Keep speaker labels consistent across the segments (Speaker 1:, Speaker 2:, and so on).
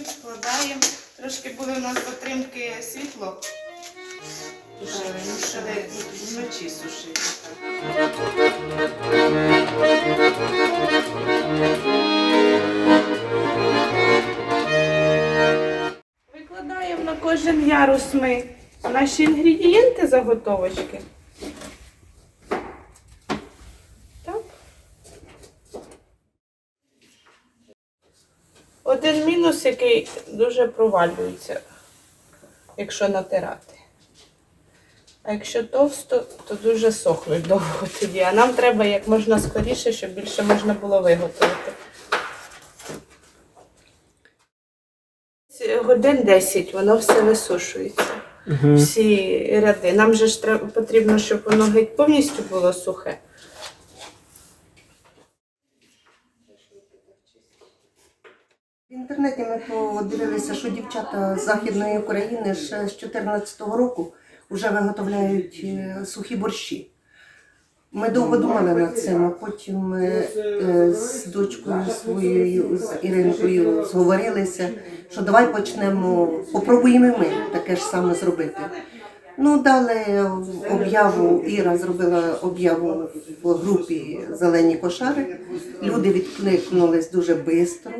Speaker 1: вкладаємо. Трошки були в нас затримки світло. Мусили вночі сушити. Викладаємо на кожен ярус ми наші інгредієнти, заготовочки. Так. Один мінус, який дуже провалюється, якщо натирати. А якщо товсто, то дуже сохнуть довго тоді. А нам треба як можна скоріше, щоб більше можна було виготовити. Годин 10 воно все висушується. Всі ряди. Нам же ж потрібно, щоб воно геть повністю було сухе.
Speaker 2: В інтернеті ми подивилися, що дівчата з Західної України ще з 2014 року вже виготовляють сухі борщі. Ми довго думали над цим, а потім ми з дочкою своєю, з Іринкою, зговорилися, що давай почнемо, попробуємо і ми таке ж саме зробити. Ну, дали об'яву, Іра зробила об'яву в групі «Зелені кошари». Люди відкликнулись дуже швидко.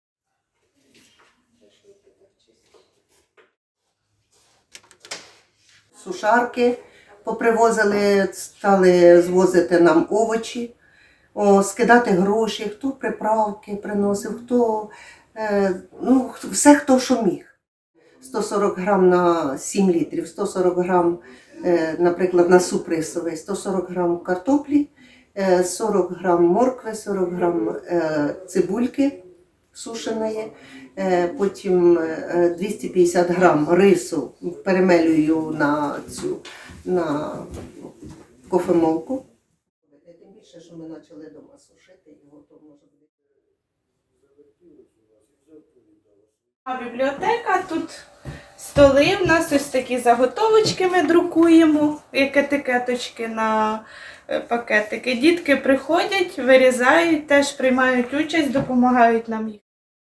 Speaker 2: Сушарки попривозили, стали звозити нам овочі, скидати гроші, хто приправки приносив, хто, ну, все хто що міг. 140 грам на 7 літрів, 140 грам, наприклад, на суп рисовий, 140 грам картоплі, 40 грам моркви, 40 грам цибульки сушеної, потім 250 грам рису перемелюю на кофемолку. Тим більше, що ми почали вдома сушити його, то може бути.
Speaker 1: А бібліотека, тут столи, в нас ось такі заготовочки ми друкуємо, як етикеточки на пакетики. Дітки приходять, вирізають, теж приймають участь, допомагають нам їх.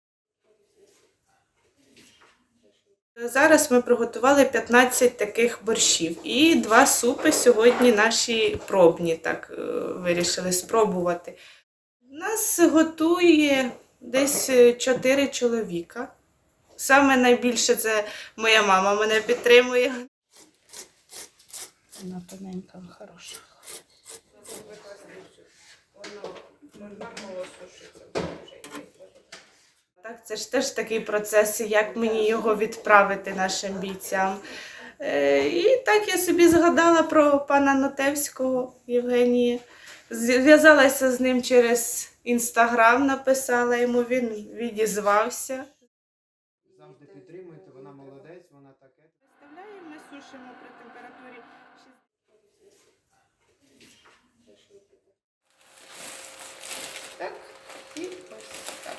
Speaker 1: Зараз ми приготували 15 таких борщів і 2 супи сьогодні наші пробні, так вирішили спробувати. Нас готує десь 4 чоловіка. Саме найбільше це моя мама мене підтримує. Вона тоненька, хороша. Так, це ж теж такий процес, як мені його відправити нашим бійцям. І так я собі згадала про пана Нотевського Євгенія. Зв'язалася з ним через Інстаграм, написала йому, він відізвався.
Speaker 3: Завжди підтримуєте, вона молодець, вона таке.
Speaker 1: Виставляємо, ми сушимо при температурі 60. Так, і ось так.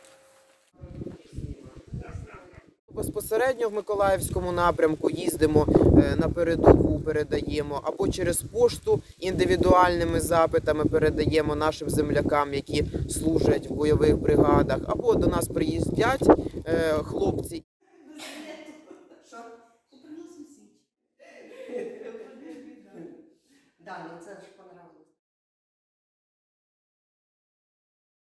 Speaker 3: Безпосередньо в Миколаївському напрямку їздимо на передову, передаємо, або через пошту індивідуальними запитами передаємо нашим землякам, які служать в бойових бригадах, або до нас приїздять хлопці.
Speaker 2: Да, ну це ж